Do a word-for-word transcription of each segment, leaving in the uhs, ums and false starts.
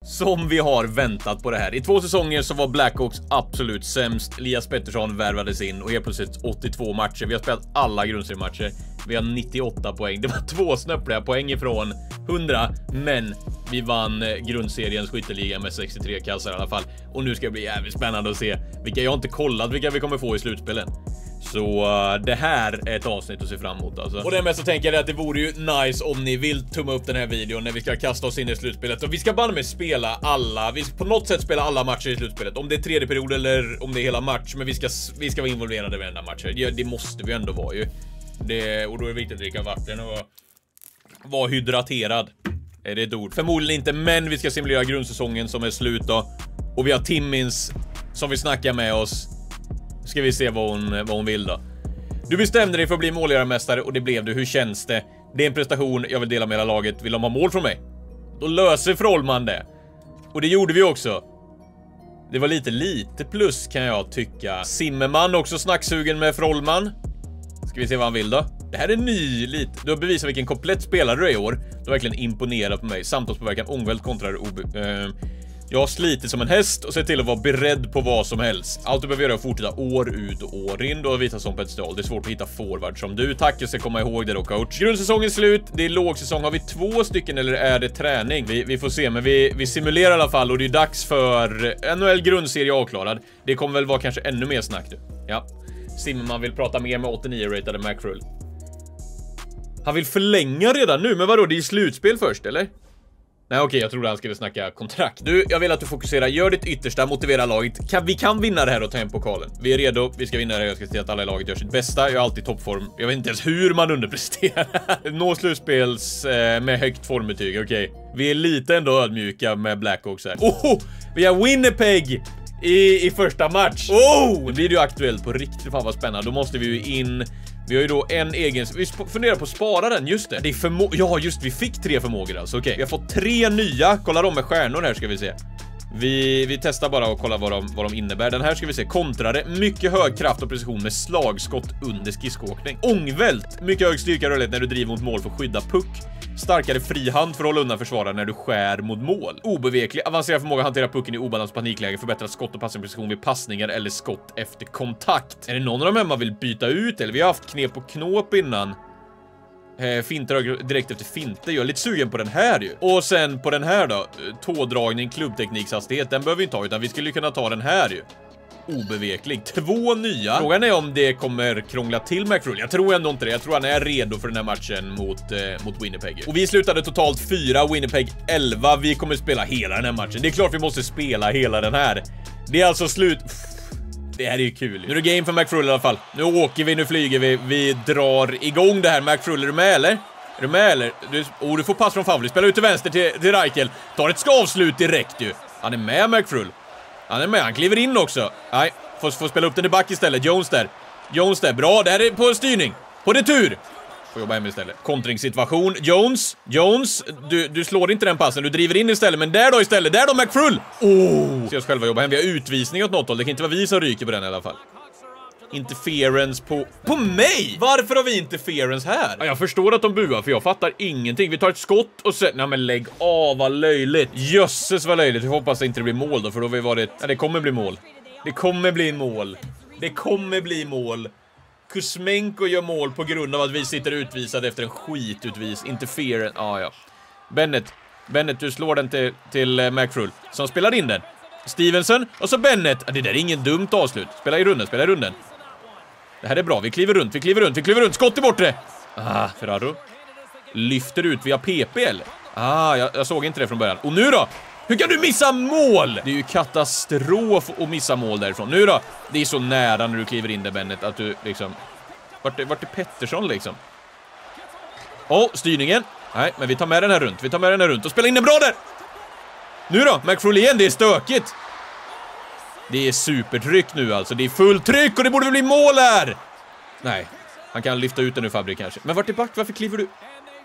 som vi har väntat på det här. I två säsonger så var Blackhawks absolut sämst. Elias Pettersson värvades in och helt plötsligt åttiotvå matcher. Vi har spelat alla grundseriematcher. Vi har nittioåtta poäng. Det var två snöppliga poäng ifrån hundra, men vi vann grundseriens skytteliga med sextiotre kassar i alla fall. Och nu ska det bli jävligt spännande att se vilka, jag har inte kollat vilka vi kommer få i slutspelen. Så uh, det här är ett avsnitt att se fram emot alltså. Och det mest så tänker jag att det vore ju nice om ni vill tumma upp den här videon när vi ska kasta oss in i slutspelet. Och vi ska bara med spela alla, vi ska på något sätt spela alla matcher i slutspelet. Om det är tredje period eller om det är hela match, men vi ska, vi ska vara involverade i varenda matcher. Det, det måste vi ändå vara ju. Det, och då är det viktigt att dricka vatten och vara hydraterad. Är det ett ord? Förmodligen inte, men vi ska simulera grundsäsongen som är slut då. Och vi har Timmins som vi snackar med oss. Ska vi se vad hon, vad hon vill då. Du bestämde dig för att bli målgörarmästare och det blev du. Hur känns det? Det är en prestation jag vill dela med hela laget. Vill de ha mål från mig? Då löser Frollman det. Och det gjorde vi också. Det var lite lite plus kan jag tycka. Zimmerman också snacksugen med Frollman. Ska vi se vad han vill då. Det här är ny lite. Du har bevisat vilken komplett spelare du är i år. Du har verkligen imponerat på mig. Samtalspåverkan, ångvält kontra obe... Eh, Jag har slitit som en häst och sett till att vara beredd på vad som helst. Allt du behöver göra är att fortsätta år ut och år in. Du har visat som pedestal. Det är svårt att hitta forward som du. Tack, jag ska komma ihåg det då, coach. Grundsäsongen slut. Det är lågsäsong. Har vi två stycken eller är det träning? Vi, vi får se, men vi, vi simulerar i alla fall. Och det är dags för N H L grundserie avklarad. Det kommer väl vara kanske ännu mer snack du. Ja. Zimmerman vill prata mer med åttionio-ratade McRull. Han vill förlänga redan nu. Men vadå, det är slutspel först, eller? Nej okej, jag trodde han skulle snacka kontrakt. Du, jag vill att du fokuserar, gör ditt yttersta, motivera laget. Kan, vi kan vinna det här och ta hem pokalen. Vi är redo, vi ska vinna det här. Jag ska se till att alla i laget gör sitt bästa. Jag är alltid i toppform. Jag vet inte ens hur man underpresterar. Nå slutspels eh, med högt formbetyg, okej. Vi är lite ändå ödmjuka med Blackhawks här. Oh, vi har Winnipeg i, i första match. Oh, det blir ju aktuellt på riktigt. Fan vad spännande, då måste vi ju in. Vi har ju då en egen... Vi funderar på att spara den, just det. Det är förmå... Ja, just vi fick tre förmågor alltså, okej. Okay. Vi har fått tre nya. Kolla dem med stjärnor här ska vi se. Vi, vi testar bara och kolla vad de, vad de innebär. Den här ska vi se. Kontrare. Mycket hög kraft och precision med slagskott under skridskoåkning. Ångvält. Mycket hög styrka och rörlighet när du driver mot mål för att skydda puck. Starkare frihand för att hålla undan försvarare när du skär mot mål. Obeveklig. Avancerad förmåga att hantera pucken i obalans panikläge. Förbättra skott och passningsprecision vid passningar eller skott efter kontakt. Är det någon av de här man vill byta ut? Eller vi har haft knep på knåp innan. Eh, finter direkt efter finter. Jag är lite sugen på den här ju. Och sen på den här då. Tådragning, klubbteknikshastighet. Den behöver vi inte ha, utan vi skulle kunna ta den här ju. Obeveklig. Två nya. Frågan är om det kommer krångla till McRull. Jag tror ändå inte det. Jag tror han är redo för den här matchen mot, eh, mot Winnipeg. Och vi slutade totalt fyra, Winnipeg elva. Vi kommer spela hela den här matchen. Det är klart vi måste spela hela den här. Det är alltså slut... Det här är ju kul. Nu är det game för McRull i alla fall. Nu åker vi, nu flyger vi. Vi drar igång det här. McRull, är du med eller? Är du med eller? Du, oh, du får pass från Favli. Spelar ut till vänster till, till Reichel. Tar ett skavslut direkt ju. Han är med McRull. Han är med, han kliver in också. Nej, får, får spela upp den i back istället. Jones där. Jones där, bra. Det här är på styrning. På retur. Får jobba hem istället. Kontringssituation. Jones. Jones. Du, du slår inte den passen. Du driver in istället. Men där då istället. Där då McRull. Oh. Se oss själva jobba hem. Vi har utvisning åt något håll. Det kan inte vara vi som ryker på den i alla fall. Interference på... På mig? Varför har vi interference här? Ja, jag förstår att de buar, för jag fattar ingenting. Vi tar ett skott och sen... Nej men lägg av, vad löjligt. Jösses vad löjligt. Jag hoppas det inte blir mål då, för då har vi varit... Ja, det kommer bli mål. Det kommer bli mål. Det kommer bli mål. Kuzmenko gör mål på grund av att vi sitter utvisade efter en skitutvis. Interference... Ah, ja. Bennett. Bennett, du slår den till, till uh, McRull. Som spelar in den. Stevenson. Och så Bennett. Ah, det där är ingen dumt avslut. Spela i runden, spela i runden. Det här är bra, vi kliver runt, vi kliver runt, vi kliver runt, skott i bortre! Ah, Ferraro. Lyfter ut via P P eller? Ah, jag, jag såg inte det från början. Och nu då? Hur kan du missa mål? Det är ju katastrof att missa mål därifrån. Nu då? Det är så nära när du kliver in där, Bennett, att du liksom... Vart är, vart är Pettersson liksom? Åh, oh, styrningen. Nej, men vi tar med den här runt, vi tar med den här runt och spelar in den bra där! Nu då? McRull igen, det är stökigt! Det är supertryck nu alltså. Det är fullt tryck och det borde väl bli mål här. Nej, han kan lyfta ut den nu, Fabrik kanske. Men vart är back? Varför kliver du?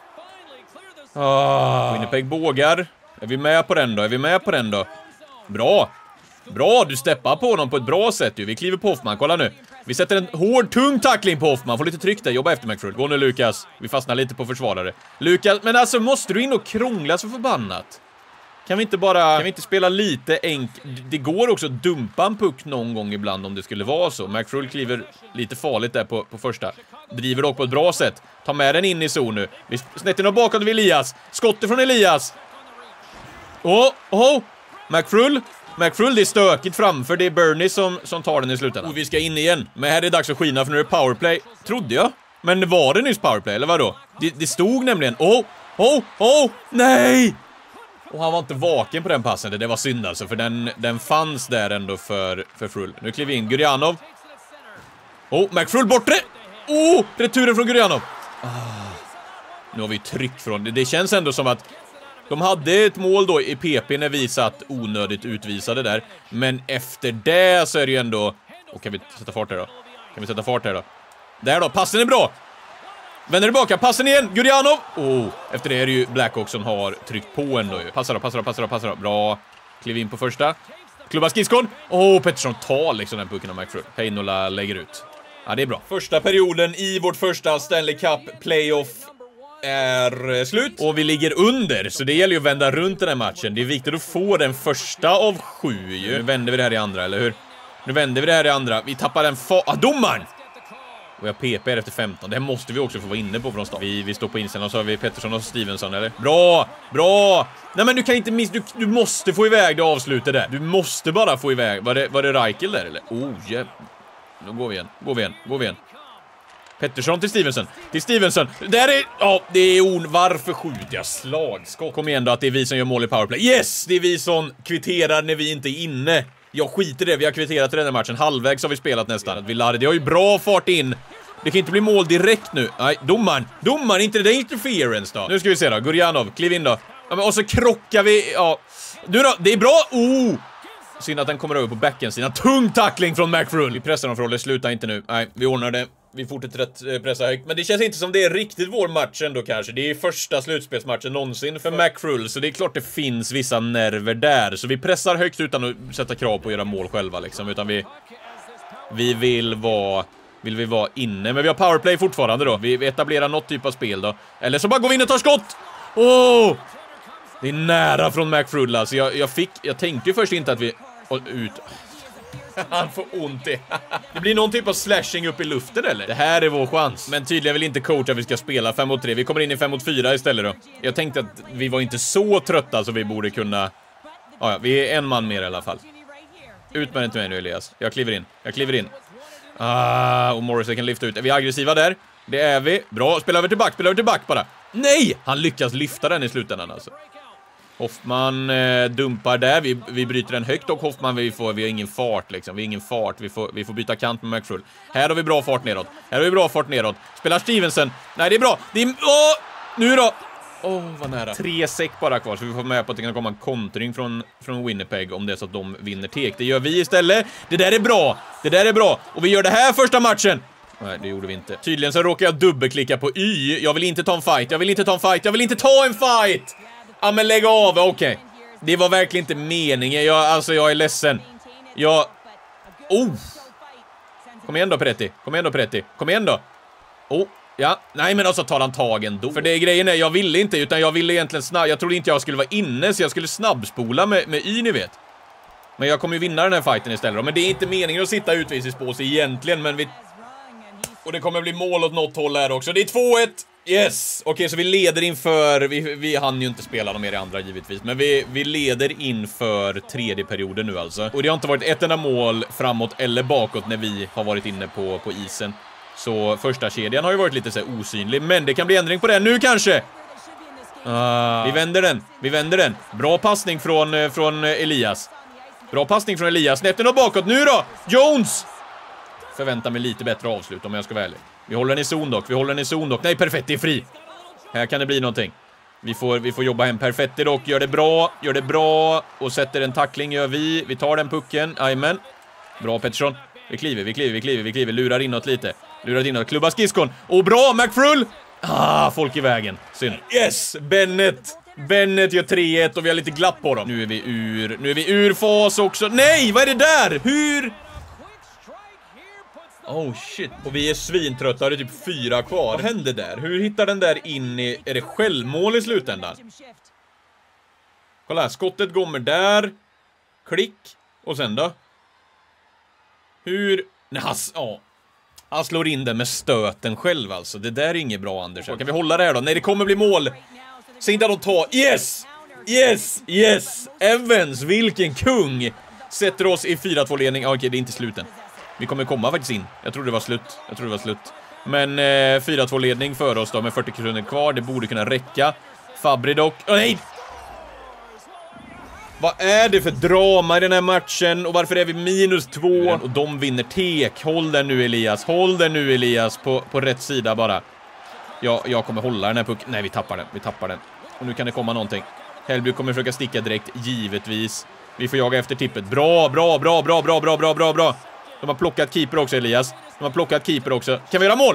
Ah, Winnipeg bågar. Är vi med på den då? Är vi med på den då? Bra. Bra, du steppar på honom på ett bra sätt ju. Vi kliver på Hoffman, kolla nu. Vi sätter en hård, tung tackling på Hoffman. Får lite tryck där, jobba efter McRull. Gå nu Lukas. Vi fastnar lite på försvarare. Lukas, men alltså måste du in och krångla så förbannat? Kan vi inte bara, kan vi inte spela lite enkelt? Det går också att dumpa en puck någon gång ibland om det skulle vara så. McFrull kliver lite farligt där på, på första. Driver dock på ett bra sätt. Ta med den in i zon nu. Vi snett in bakåt vid Elias. Skottet från Elias. Åh, oh, oh. McFrull. McFrull, det är stökigt framför. Det är Bernie som, som tar den i slutändan. Och vi ska in igen. Men här är det dags att skina för nu är det powerplay. Trodde jag. Men var det nyss powerplay, eller vadå? Det, det stod nämligen. Åh, åh, åh, nej! Och han var inte vaken på den passen. Det var synd alltså, för den, den fanns där ändå för, för Frull. Nu kliver vi in Gurianov. Åh, oh, McFrull bortre! Åh, oh, returen från Gurianov. Ah. Nu har vi tryck från det. Det känns ändå som att de hade ett mål då i P P när vi satt onödigt utvisade där. Men efter det så är det ju ändå... Och kan vi sätta fart här då? Kan vi sätta fart här då? Där då, passen är bra! Vänder tillbaka, passen igen, Gurianov! Oh, efter det är det ju Blackhawks som har tryckt på ändå ju. Passar då, passar då, passar då, passar då. Bra. Kliv in på första. Klubba skridskon. Åh, oh, Pettersson tar liksom den pucken av McFrull. Heinola lägger ut. Ja, det är bra. Första perioden i vårt första Stanley Cup playoff är slut. Och vi ligger under, så det gäller ju att vända runt den här matchen. Det är viktigt att få den första av sju ju. Nu vänder vi det här i andra, eller hur? Nu vänder vi det här i andra. Vi tappar den fa... Ah, domaren! Och jag P P efter femton. Det här måste vi också få vara inne på från start. Vi, vi står på insidan och så har vi Pettersson och Stevenson, eller? Bra! Bra! Nej, men du kan inte miss... Du, du måste få iväg det avslutet där. Du måste bara få iväg... Var det, var det Reichel där, eller? Oh, yeah. Nu går vi igen. Går vi igen. Går vi igen. Pettersson till Stevenson. Till Stevenson. Där är... Ja, oh, det är on... Varför skjuter jag slagskott? Kom igen då att det är vi som gör mål i powerplay. Yes! Det är vi som kvitterar när vi inte är inne. Jag skiter det, vi har kvitterat i den här matchen. Halvvägs har vi spelat nästan. Villardi har ju bra fart in. Det kan inte bli mål direkt nu. Nej, domaren. Domaren, inte det interference då. Nu ska vi se då. Gurianov, kliv in då. Ja, men och så krockar vi. Ja. Du då, det är bra. Oh! Synd att den kommer över på backen sidan. Tung tackling från McFrull. Vi pressar dem för hållet, sluta inte nu. Nej, vi ordnar det. Vi fortsätter att pressa högt. Men det känns inte som det är riktigt vår match ändå kanske. Det är första slutspelsmatchen någonsin för McFrull. Så det är klart det finns vissa nerver där. Så vi pressar högt utan att sätta krav på att göra mål själva liksom. Utan vi... Vi vill vara... Vill vi vara inne. Men vi har powerplay fortfarande då. Vi etablerar något typ av spel då. Eller så bara går vi in och tar skott! Åh! Oh! Det är nära från McFrull alltså. Jag, jag fick... Jag tänkte ju först inte att vi... Ut... Han får ont i. Det blir någon typ av slashing upp i luften eller? Det här är vår chans. Men tydligen vill inte coach att vi ska spela fem mot tre. Vi kommer in i fem mot fyra istället då. Jag tänkte att vi var inte så trötta så vi borde kunna... Ja, vi är en man mer i alla fall. Ut med den till mig nu, Elias. Jag kliver in. Jag kliver in. Ah, och Morrissey kan lyfta ut. Är vi aggressiva där? Det är vi. Bra, spela över till back. Spela över till back bara. Nej! Han lyckas lyfta den i slutändan alltså. Hoffman eh, dumpar där, vi, vi bryter den högt och Hoffman vi får, vi har ingen fart liksom, vi har ingen fart, vi får, vi får byta kant med McFrull. Här har vi bra fart neråt, här har vi bra fart neråt. Spelar Stevenson, nej det är bra, det är, åh, nu då. Åh, oh, vad nära. Tre säck bara kvar, så vi får med på att det kan komma en kontring från, från Winnipeg om det är så att de vinner tek. Det gör vi istället, det där är bra, det där är bra, och vi gör det här första matchen. Nej, det gjorde vi inte. Tydligen så råkar jag dubbelklicka på Y, jag vill inte ta en fight, jag vill inte ta en fight, jag vill inte ta en fight! Ja, men lägg av, okej. Okay. Det var verkligen inte meningen. Jag, alltså, jag är ledsen. Jag... Oh! Kom igen då, Peretti. Kom igen då, Peretti. Kom igen då. Oh, ja. Nej, men alltså tar han tagen då. För det är grejen är, jag ville inte, utan jag ville egentligen snabb... Jag trodde inte jag skulle vara inne, så jag skulle snabbspola med, med Y, ni vet. Men jag kommer ju vinna den här fighten istället. Men det är inte meningen att sitta utvisningspås egentligen, men vi... Och det kommer bli mål åt något håll här också. Det är två ett. Yes! Okej, okay, så vi leder inför... Vi, vi hann ju inte spela någon mer i andra givetvis. Men vi, vi leder inför tredje perioden nu alltså. Och det har inte varit ett enda mål framåt eller bakåt när vi har varit inne på, på isen. Så första kedjan har ju varit lite så här osynlig. Men det kan bli ändring på det nu kanske! Uh, vi vänder den. Vi vänder den. Bra passning från, från Elias. Bra passning från Elias. Snäppten och bakåt. Nu då! Jones! Förväntar mig lite bättre avslut om jag ska vara ärlig. Vi håller den i zon dock, vi håller den i zon dock. Nej, Perfetti är fri. Här kan det bli någonting. Vi får, vi får jobba hem. Perfetti dock, gör det bra, gör det bra. Och sätter en tackling, gör vi. Vi tar den pucken, amen. Bra Pettersson. Vi kliver, vi kliver, vi kliver, vi kliver. Lurar inåt lite. Lurar inåt, klubba skridskon. Och bra, McFrull! Ah, folk i vägen. Synd. Yes, Bennett. Bennett gör tre ett och vi har lite glapp på dem. Nu är vi ur, nu är vi ur fas också. Nej, vad är det där? Hur... Oh shit, och vi är svintrötta, det är typ fyra kvar. Vad hände där? Hur hittar den där in i... Är det självmål i slutändan? Kolla här, skottet kommer där. Klick. Och sen då? Hur... Nej, han, ja. han slår in den med stöten själv alltså. Det där är inget bra, Anders. Kan vi hålla det här då? Nej, det kommer bli mål. Se inte att de tar... Yes! Yes! Yes! Evans, vilken kung! Sätter oss i fyra två ledning. Ja, okej, det är inte sluten. Vi kommer komma faktiskt in. Jag tror det var slut. Jag tror det var slut. Men eh, fyra två ledning för oss då med fyrtio sekunder kvar. Det borde kunna räcka. Fabri dock. Oh, nej! Vad är det för drama i den här matchen? Och varför är vi minus två? Och de vinner tek. Håll den nu, Elias. Håll den nu, Elias. På, på rätt sida bara. Ja, jag kommer hålla den här pucken. Nej, vi tappar den. Vi tappar den. Och nu kan det komma någonting. Hellby kommer försöka sticka direkt, givetvis. Vi får jaga efter tippet. Bra, bra, bra, bra, bra, bra, bra, bra, bra. De har plockat keeper också, Elias. De har plockat keeper också. Kan vi göra mål?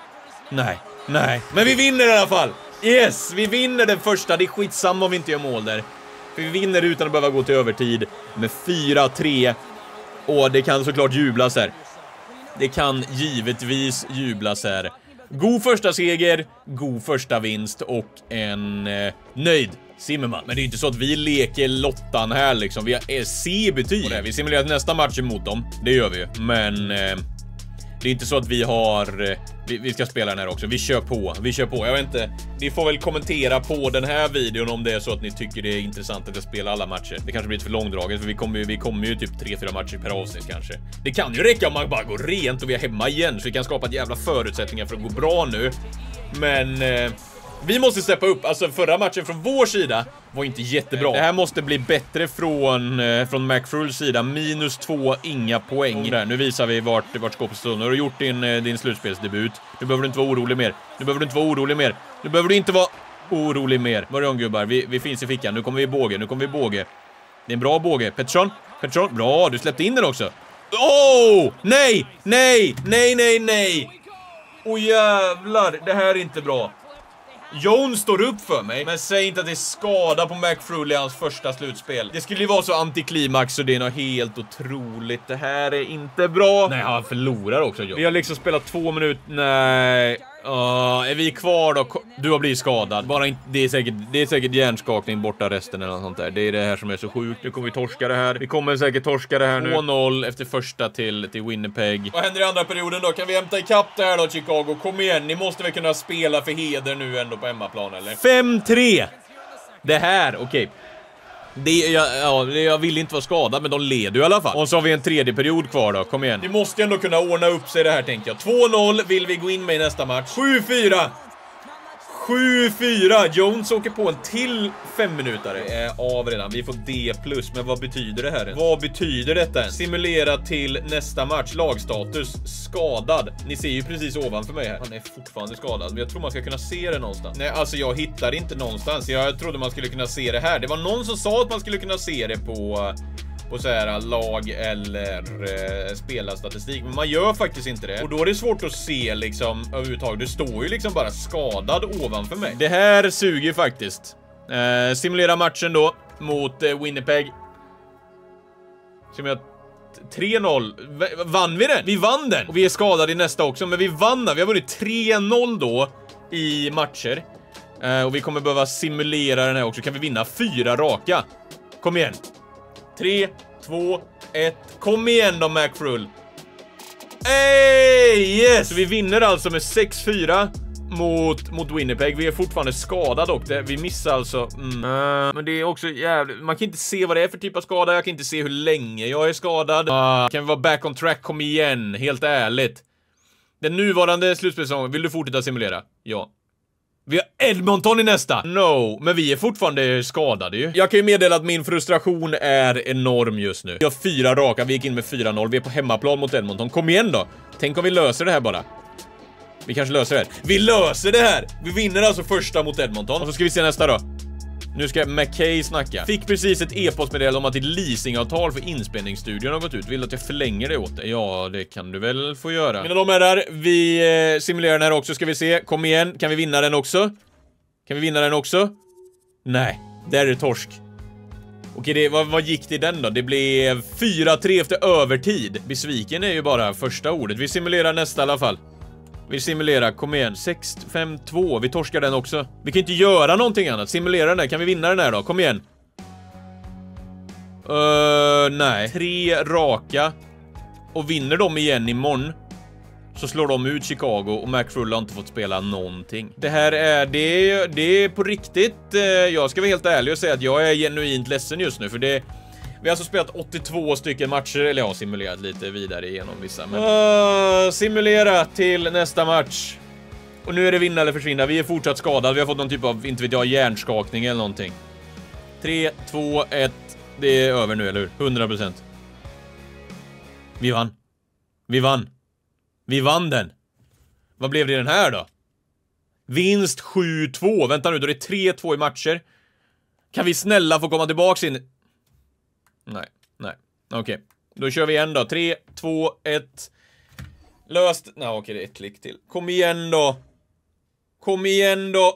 Nej, nej. Men vi vinner i alla fall. Yes, vi vinner den första. Det är skitsamma om vi inte gör mål där. För vi vinner utan att behöva gå till övertid med fyra tre. Och det kan såklart jublas här. Det kan givetvis jublas här. God första seger, god första vinst och en eh, nöjd Zimmerman. Men det är inte så att vi leker lottan här liksom. Vi har C-betyg. Vi simulerar nästa match emot dem. Det gör vi ju. Men eh, det är inte så att vi har... Eh, vi, vi ska spela den här också. Vi kör på. Vi kör på. Jag vet inte. Ni får väl kommentera på den här videon om det är så att ni tycker det är intressant att jag spelar alla matcher. Det kanske blir lite för långdraget för vi kommer ju, vi kommer ju typ tre fyra matcher per avsnitt kanske. Det kan ju räcka om man bara går rent och vi är hemma igen. Så vi kan skapa ett jävla förutsättningar för att gå bra nu. Men... Eh, vi måste steppa upp, alltså förra matchen från vår sida var inte jättebra. Det här måste bli bättre från, eh, från McFruls sida. Minus två, inga poäng. Där, nu visar vi vart, vart skåpet står. Nu har du gjort din, eh, din slutspelsdebut. Nu behöver du inte vara orolig mer. Nu behöver du inte vara orolig mer. Nu behöver du inte vara orolig mer. Morgon gubbar, vi, vi finns i fickan. Nu kommer vi i båge, nu kommer vi i båge. Det är en bra båge. Pettersson, Pettersson, bra, du släppte in den också. Åh, oh, nej, nej, nej, nej, nej. Åh oh, jävlar, det här är inte bra. Jones står upp för mig, men säg inte att det är skada på McFrul i hans första slutspel. Det skulle ju vara så antiklimax så det är något helt otroligt. Det här är inte bra. Nej, han förlorar också. Jones. Vi har liksom spelat två minuter. Nej. Uh, är vi kvar då? Du har blivit skadad. Bara inte, det är säkert det är säkert hjärnskakning borta resten eller något sånt där. Det är det här som är så sjukt. Nu kommer vi torska det här. Vi kommer säkert torska det här nu. två noll efter första till till Winnipeg. Vad händer i andra perioden då? Kan vi hämta ikapp det här då, Chicago? Kom igen, ni måste väl kunna spela för heder nu ändå på hemmaplan eller? fem tre. Det här, okej. Okay. Det, jag, ja, jag vill inte vara skadad, men de leder i alla fall. Och så har vi en tredje period kvar då, kom igen. Vi måste ju ändå kunna ordna upp sig det här, tänker jag. två noll vill vi gå in med i nästa match. sju fyra. sju fyra. Jones åker på en till fem minuter. Det är av redan. Vi får D plus. Men vad betyder det här? Vad betyder detta? Simulera till nästa match. Lagstatus. Skadad. Ni ser ju precis ovanför mig här. Han är fortfarande skadad. Men jag tror man ska kunna se det någonstans. Nej, alltså jag hittar inte någonstans. Jag trodde man skulle kunna se det här. Det var någon som sa att man skulle kunna se det på... på så här lag eller eh, spelarstatistik, men man gör faktiskt inte det. Och då är det svårt att se liksom överhuvudtaget. Det står ju liksom bara skadad ovanför mig. Det här suger faktiskt. Eh, simulera matchen då mot eh, Winnipeg. Som jag tre noll. V vann vi den? Vi vann den. Och vi är skadade i nästa också, men vi vann den. Vi har vunnit tre noll då i matcher. Eh, och vi kommer behöva simulera den här också. Kan vi vinna fyra raka? Kom igen. tre, två, ett. Kom igen då, McFrull. Hey, yes! Så vi vinner alltså med sex fyra mot, mot Winnipeg. Vi är fortfarande skadade och det, vi missar alltså. Mm. Uh, men det är också jävligt. Man kan inte se vad det är för typ av skada. Jag kan inte se hur länge jag är skadad. Uh, kan vi vara back on track? Kom igen, helt ärligt. Den nuvarande slutspelssäsongen, vill du fortsätta simulera? Ja. Vi har Edmonton i nästa. No, men vi är fortfarande skadade ju. Jag kan ju meddela att min frustration är enorm just nu. Vi har fyra raka, vi gick in med fyra noll. Vi är på hemmaplan mot Edmonton. Kom igen då. Tänk om vi löser det här bara. Vi kanske löser det här. Vi löser det här. Vi vinner alltså första mot Edmonton. Och så ska vi se nästa då. Nu ska McKay snacka. Fick precis ett e-postmeddelande om att ditt leasingavtal för inspelningsstudion har gått ut. Vill du att jag förlänger det åt dig? Ja, det kan du väl få göra. Mina damer och herrar, vi eh, simulerar den här också, ska vi se. Kom igen, kan vi vinna den också? Kan vi vinna den också? Nej, där är det torsk. Okej, det, vad, vad gick det i den då? Det blev fyra tre efter övertid. Besviken är ju bara första ordet. Vi simulerar nästa i alla fall. Vi simulerar, kom igen. sex fem två, vi torskar den också. Vi kan inte göra någonting annat. Simulera den där, kan vi vinna den här då? Kom igen. Uh, nej. Tre raka. Och vinner de igen imorgon så slår de ut Chicago och McFrull har inte fått spela någonting. Det här är, det är, det är på riktigt. Eh, jag ska vara helt ärlig och säga att jag är genuint ledsen just nu. För det, vi har alltså spelat åttiotvå stycken matcher. Eller jag har simulerat lite vidare igenom vissa. Men, uh, simulera till nästa match. Och nu är det vinna eller försvinna. Vi är fortsatt skadade. Vi har fått någon typ av, inte vet jag, hjärnskakning eller någonting. tre, två, ett. Det är över nu, eller hur? hundra procent. Vi vann. Vi vann. Vi vann den. Vad blev det i den här då? Vinst sju två. Vänta nu, då är det tre två i matcher. Kan vi snälla få komma tillbaka in? Nej, nej. Okej, okay. Då kör vi igen då. tre, två, ett. Löst. Nej, okej, okay, det är ett klick till. Kom igen då. Kom igen då.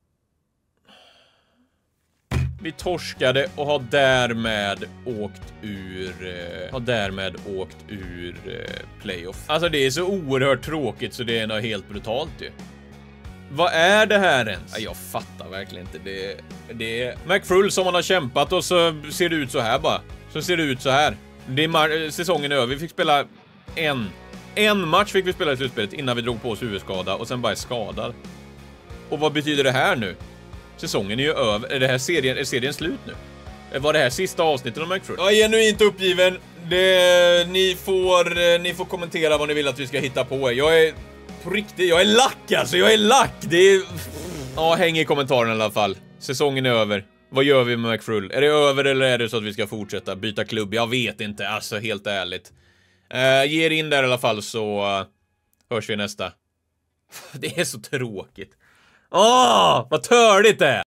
Vi torskade och har därmed åkt ur eh, har därmed åkt ur eh, playoff. Alltså det är så oerhört tråkigt så det är något helt brutalt ju. Vad är det här ens? Jag fattar verkligen inte. Det, det är McFrull som man har kämpat och så ser det ut så här bara. Så ser det ut så här. Det är säsongen är över. Vi fick spela en en match fick vi spela i slutspelet innan vi drog på oss huvudskada och sen bara är skadad. Och vad betyder det här nu? Säsongen är ju över. Är det här serien, är serien slut nu? Var det här sista avsnittet av McFrull? Jag är genuint uppgiven. Det, ni, får, ni får kommentera vad ni vill att vi ska hitta på. Jag är på riktigt, jag är lack alltså. Jag är lack. Det är... Ja, häng i kommentaren i alla fall. Säsongen är över. Vad gör vi med McFrull? Är det över eller är det så att vi ska fortsätta byta klubb? Jag vet inte, alltså helt ärligt. Uh, ge er in där i alla fall så uh, hörs vi nästa. Det är så tråkigt. Åh, vad törligt det är!